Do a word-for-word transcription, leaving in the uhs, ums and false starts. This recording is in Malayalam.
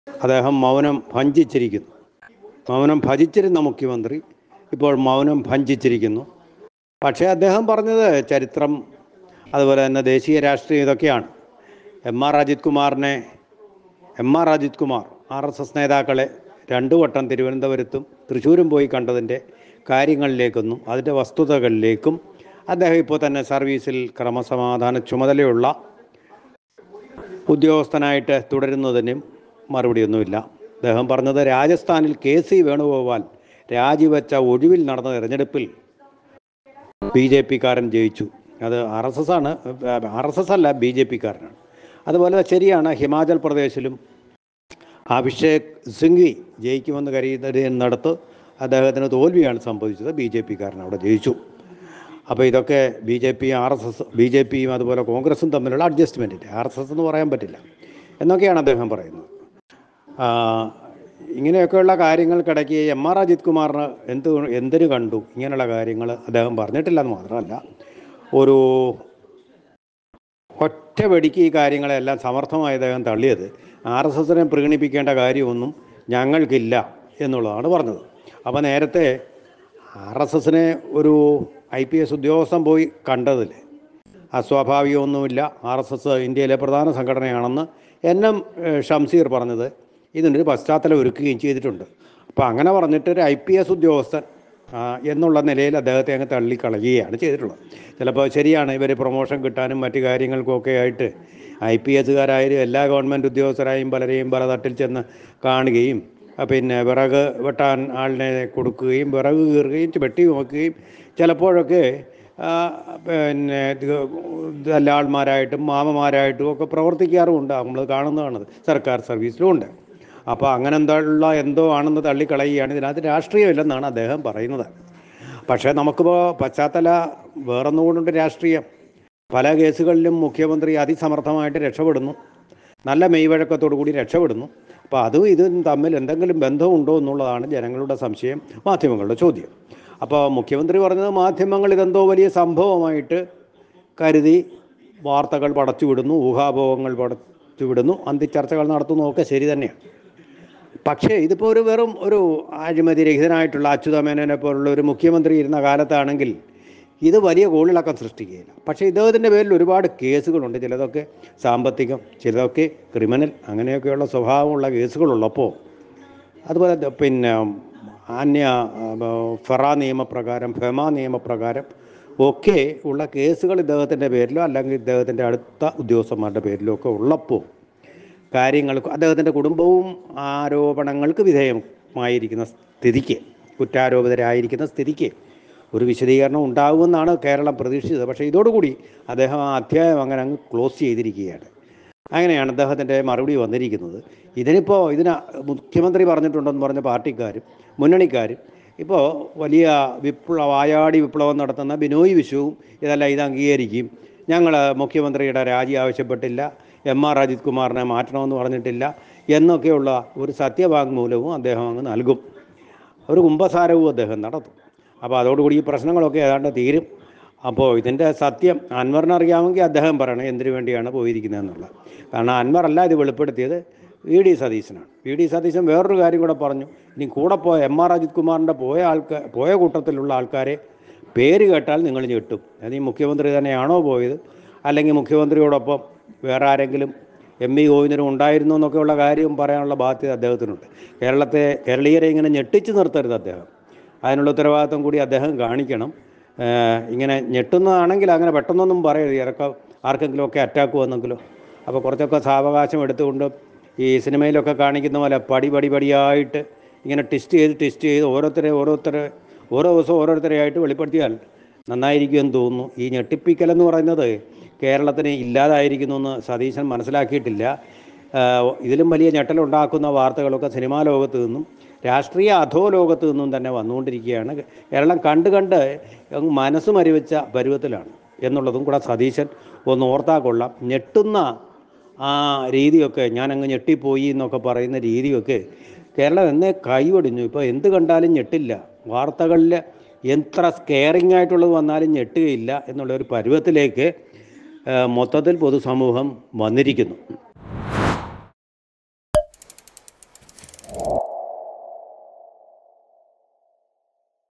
അദ്ദേഹം മൗനം ഭഞ്ജിച്ചിരിക്കുന്നു. മൗനം ഭജിച്ചിരുന്ന മുഖ്യമന്ത്രി ഇപ്പോൾ മൗനം ഭഞ്ജിച്ചിരിക്കുന്നു. പക്ഷേ അദ്ദേഹം പറഞ്ഞത് ചരിത്രം, അതുപോലെ തന്നെ ദേശീയ രാഷ്ട്രീയം ഇതൊക്കെയാണ്. എം ആർ അജിത് കുമാറിനെ M R Ajith Kumar R S S നേതാക്കളെ രണ്ടു വട്ടം തിരുവനന്തപുരത്തും തൃശ്ശൂരും പോയി കണ്ടതിൻ്റെ കാര്യങ്ങളിലേക്കൊന്നും അതിൻ്റെ വസ്തുതകളിലേക്കും അദ്ദേഹം ഇപ്പോൾ തന്നെ സർവീസിൽ ക്രമസമാധാന ചുമതലയുള്ള ഉദ്യോഗസ്ഥനായിട്ട് തുടരുന്നതിനും മറുപടിയൊന്നുമില്ല. അദ്ദേഹം പറഞ്ഞത് രാജസ്ഥാനിൽ കെ സി വേണുഗോപാൽ രാജിവെച്ച ഒഴിവിൽ നടന്ന തെരഞ്ഞെടുപ്പിൽ ബി ജെ പിക്കാരൻ ജയിച്ചു. അത് ആർ എസ് എസ് ആണ്, ആർ എസ് എസ് അല്ല, ബി ജെ പിക്കാരനാണ്. അതുപോലെ ശരിയാണ്, ഹിമാചൽ പ്രദേശിലും അഭിഷേക് സിംഗ്വി ജയിക്കുമെന്ന് കരുതുന്നിടത്ത് അദ്ദേഹത്തിന് തോൽവിയാണ് സംഭവിച്ചത്. ബി ജെ പിക്കാരൻ അവിടെ ജയിച്ചു. അപ്പോൾ ഇതൊക്കെ B J P R S S B J പിയും അതുപോലെ കോൺഗ്രസും തമ്മിലുള്ള അഡ്ജസ്റ്റ്മെൻറ്റിൻ്റെ, ആർ എസ് എസ് എന്ന് പറയാൻ പറ്റില്ല എന്നൊക്കെയാണ് അദ്ദേഹം പറയുന്നത്. ഇങ്ങനെയൊക്കെയുള്ള കാര്യങ്ങൾക്കിടയ്ക്ക് എം ആർ അജിത് കുമാറിന് എന്ത് എന്തിനു കണ്ടു ഇങ്ങനെയുള്ള കാര്യങ്ങൾ അദ്ദേഹം പറഞ്ഞിട്ടില്ലെന്ന് മാത്രമല്ല, ഒരു ഒറ്റ വെടിക്ക് ഈ കാര്യങ്ങളെല്ലാം സമർത്ഥമായി അദ്ദേഹം തള്ളിയത് ആർ എസ് എസിനെ പ്രീണിപ്പിക്കേണ്ട കാര്യമൊന്നും ഞങ്ങൾക്കില്ല എന്നുള്ളതാണ് പറഞ്ഞത്. അപ്പോൾ നേരത്തെ ആർ എസ് എസിനെ ഒരു ഐ പി എസ് ഉദ്യോഗസ്ഥൻ പോയി കണ്ടതിൽ അസ്വാഭാവികമൊന്നുമില്ല. ആർ എസ് എസ് ഇന്ത്യയിലെ പ്രധാന സംഘടനയാണെന്ന് എൻ എം ഷംസീർ പറഞ്ഞത് ഇതിനൊരു പശ്ചാത്തലം ഒരുക്കുകയും ചെയ്തിട്ടുണ്ട്. അപ്പോൾ അങ്ങനെ പറഞ്ഞിട്ട് ഒരു ഐ പി എസ് ഉദ്യോഗസ്ഥൻ എന്നുള്ള നിലയിൽ അദ്ദേഹത്തെ അങ്ങ് തള്ളിക്കളയുകയാണ് ചെയ്തിട്ടുള്ളത്. ചിലപ്പോൾ ശരിയാണ്, ഇവർ പ്രൊമോഷൻ കിട്ടാനും മറ്റു കാര്യങ്ങൾക്കൊക്കെ ആയിട്ട് ഐ പി എസുകാരായാലും എല്ലാ ഗവൺമെൻറ് ഉദ്യോഗസ്ഥരായും പലരെയും പല തട്ടിൽ ചെന്ന് കാണുകയും പിന്നെ വിറക് വെട്ടാൻ ആളിനെ കൊടുക്കുകയും വിറക് കീറുകയും വെട്ടി നോക്കുകയും ചിലപ്പോഴൊക്കെ പിന്നെ ദല്ലാൾമാരായിട്ടും മാമന്മാരായിട്ടും ഒക്കെ പ്രവർത്തിക്കാറുമുണ്ട്. നമ്മൾ കാണുന്നതാണ്, സർക്കാർ സർവീസിലുമുണ്ട്. അപ്പോൾ അങ്ങനെ എന്തുള്ള എന്തോ ആണെന്ന് തള്ളിക്കളയുകയാണ്. ഇതിനകത്ത് രാഷ്ട്രീയമില്ലെന്നാണ് അദ്ദേഹം പറയുന്നത്. പക്ഷേ നമുക്കിപ്പോൾ പശ്ചാത്തല വേറൊന്നുകൊണ്ടുണ്ട് രാഷ്ട്രീയം. പല കേസുകളിലും മുഖ്യമന്ത്രി അതിസമർത്ഥമായിട്ട് രക്ഷപ്പെടുന്നു, നല്ല മെയ്വഴക്കത്തോടു കൂടി രക്ഷപ്പെടുന്നു. അപ്പോൾ അതും ഇതും തമ്മിൽ എന്തെങ്കിലും ബന്ധമുണ്ടോ എന്നുള്ളതാണ് ജനങ്ങളുടെ സംശയം, മാധ്യമങ്ങളുടെ ചോദ്യം. അപ്പോൾ മുഖ്യമന്ത്രി പറഞ്ഞത് മാധ്യമങ്ങൾ ഇതെന്തോ വലിയ സംഭവമായിട്ട് കരുതി വാർത്തകൾ പടച്ചുവിടുന്നു, ഊഹാപോഹങ്ങൾ പടച്ചുവിടുന്നു, അന്തിച്ചർച്ചകൾ നടത്തുന്നു, ഒക്കെ ശരി തന്നെയാണ്. പക്ഷേ ഇതിപ്പോൾ ഒരു വെറും ഒരു അഴിമതി രഹിതനായിട്ടുള്ള അച്യുതമേനോനെ പോലുള്ള ഒരു മുഖ്യമന്ത്രി ഇരുന്ന കാലത്താണെങ്കിൽ ഇത് വലിയ കോളിളക്കം സൃഷ്ടിക്കുകയില്ല. പക്ഷേ ഇദ്ദേഹത്തിൻ്റെ പേരിൽ ഒരുപാട് കേസുകളുണ്ട്. ചിലതൊക്കെ സാമ്പത്തികം, ചിലതൊക്കെ ക്രിമിനൽ, അങ്ങനെയൊക്കെയുള്ള സ്വഭാവമുള്ള കേസുകളുള്ളപ്പോൾ, അതുപോലെ പിന്നെ അന്യ ഫെറ നിയമപ്രകാരം ഫെമ നിയമപ്രകാരം ഒക്കെ ഉള്ള കേസുകൾ ഇദ്ദേഹത്തിൻ്റെ പേരിലോ അല്ലെങ്കിൽ ഇദ്ദേഹത്തിൻ്റെ അടുത്ത ഉദ്യോഗസ്ഥന്മാരുടെ പേരിലോ ഒക്കെ ഉള്ളപ്പോൾ കാര്യങ്ങൾക്ക് അദ്ദേഹത്തിൻ്റെ കുടുംബവും ആരോപണങ്ങൾക്ക് വിധേയമായിരിക്കുന്ന സ്ഥിതിക്ക്, കുറ്റാരോപിതരായിരിക്കുന്ന സ്ഥിതിക്ക് ഒരു വിശദീകരണം ഉണ്ടാകുമെന്നാണ് കേരളം പ്രതീക്ഷിച്ചത്. പക്ഷേ ഇതോടുകൂടി അദ്ദേഹം ആ അധ്യായം അങ്ങനെ അങ്ങ് ക്ലോസ് ചെയ്തിരിക്കുകയാണ്. അങ്ങനെയാണ് അദ്ദേഹത്തിൻ്റെ മറുപടി വന്നിരിക്കുന്നത്. ഇതിനിപ്പോൾ ഇതിന് മുഖ്യമന്ത്രി പറഞ്ഞിട്ടുണ്ടെന്ന് പറഞ്ഞ പാർട്ടിക്കാരും മുന്നണിക്കാരും ഇപ്പോൾ വലിയ വിപ്ലവ വായാടി വിപ്ലവം നടത്തുന്ന ബിനോയ് വിശ്വവും ഇതെല്ലാം ഇത് അംഗീകരിക്കും. ഞങ്ങൾ മുഖ്യമന്ത്രിയുടെ രാജി ആവശ്യപ്പെട്ടില്ല, എം ആർ അജിത് കുമാറിനെ മാറ്റണമെന്ന് പറഞ്ഞിട്ടില്ല എന്നൊക്കെയുള്ള ഒരു സത്യവാങ്മൂലവും അദ്ദേഹം അങ്ങ് നൽകും. ഒരു കുമ്പസാരവും അദ്ദേഹം നടത്തും. അപ്പോൾ അതോടുകൂടി ഈ പ്രശ്നങ്ങളൊക്കെ ഏതാണ്ട് തീരും. അപ്പോൾ ഇതിൻ്റെ സത്യം അൻവറിന് അറിയാമെങ്കിൽ അദ്ദേഹം പറയണം എന്തിനു വേണ്ടിയാണ് പോയിരിക്കുന്നതെന്നുള്ളത്. കാരണം അൻവറല്ല ഇത് വെളിപ്പെടുത്തിയത്, വി ഡി സതീശനാണ്. വി ഡി സതീശൻ വേറൊരു കാര്യം കൂടെ പറഞ്ഞു. ഇനി കൂടെ പോയ എം ആർ അജിത് കുമാറിൻ്റെ പോയ ആൾക്കാർ പോയ കൂട്ടത്തിലുള്ള ആൾക്കാരെ പേര് കേട്ടാൽ നിങ്ങൾ ഞെട്ടും. അത് ഈ മുഖ്യമന്ത്രി തന്നെയാണോ പോയത്, അല്ലെങ്കിൽ മുഖ്യമന്ത്രിയോടൊപ്പം വേറെ ആരെങ്കിലും എം വി ഗോവിന്ദനും ഉണ്ടായിരുന്നു എന്നൊക്കെയുള്ള കാര്യം പറയാനുള്ള ബാധ്യത അദ്ദേഹത്തിനുണ്ട്. കേരളത്തെ കേരളീയരെ ഇങ്ങനെ ഞെട്ടിച്ച് നിർത്തരുത് അദ്ദേഹം. അതിനുള്ള ഉത്തരവാദിത്വം കൂടി അദ്ദേഹം കാണിക്കണം. ഇങ്ങനെ ഞെട്ടുന്നതാണെങ്കിൽ അങ്ങനെ പെട്ടെന്നൊന്നും പറയരുത്, ഇറക്ക ആർക്കെങ്കിലുമൊക്കെ അറ്റാക്ക് വന്നെങ്കിലോ. അപ്പോൾ കുറച്ചൊക്കെ സാവകാശം എടുത്തുകൊണ്ട് ഈ സിനിമയിലൊക്കെ കാണിക്കുന്ന പോലെ പടി പടി പടിയായിട്ട് ഇങ്ങനെ ടെസ്റ്റ് ചെയ്ത് ടെസ്റ്റ് ചെയ്ത് ഓരോരുത്തരെ ഓരോരുത്തരെ ഓരോ ദിവസവും ഓരോരുത്തരെയായിട്ട് വെളിപ്പെടുത്തിയാൽ നന്നായിരിക്കുമെന്ന് തോന്നുന്നു. ഈ ഞെട്ടിപ്പിക്കലെന്ന് പറയുന്നത് കേരളത്തിന് ഇല്ലാതായിരിക്കുന്നു എന്ന് സതീശൻ മനസ്സിലാക്കിയിട്ടില്ല. ഇതിലും വലിയ ഞെട്ടലുണ്ടാക്കുന്ന വാർത്തകളൊക്കെ സിനിമാ ലോകത്ത് നിന്നും രാഷ്ട്രീയ അധോ ലോകത്ത് നിന്നും തന്നെ വന്നുകൊണ്ടിരിക്കുകയാണ്. കേരളം കണ്ട് കണ്ട് മനസ്സ് മരിവെച്ച പരുവത്തിലാണ് എന്നുള്ളതും കൂടെ സതീശൻ ഒന്ന് ഓർത്താൽ കൊള്ളാം. ഞെട്ടുന്ന ആ രീതിയൊക്കെ, ഞാനങ്ങ് ഞെട്ടിപ്പോയി എന്നൊക്കെ പറയുന്ന രീതിയൊക്കെ കേരളം എന്നേ കൈവടിഞ്ഞു. ഇപ്പോൾ എന്ത് കണ്ടാലും ഞെട്ടില്ല, വാർത്തകളിൽ എത്ര സ്കെയറിംഗ് ആയിട്ടുള്ളത് വന്നാലും ഞെട്ടുകയില്ല എന്നുള്ളൊരു പരുവത്തിലേക്ക് മൊത്തത്തിൽ പൊതുസമൂഹം വന്നിരിക്കുന്നു.